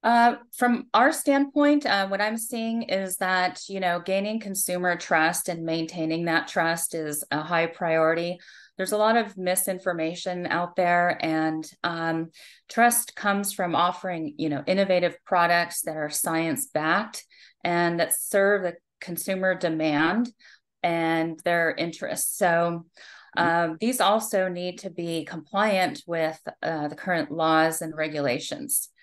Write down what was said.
From our standpoint, what I'm seeing is that, gaining consumer trust and maintaining that trust is a high priority. There's a lot of misinformation out there, and trust comes from offering, innovative products that are science-backed and that serve the consumer demand and their interests. So these also need to be compliant with the current laws and regulations.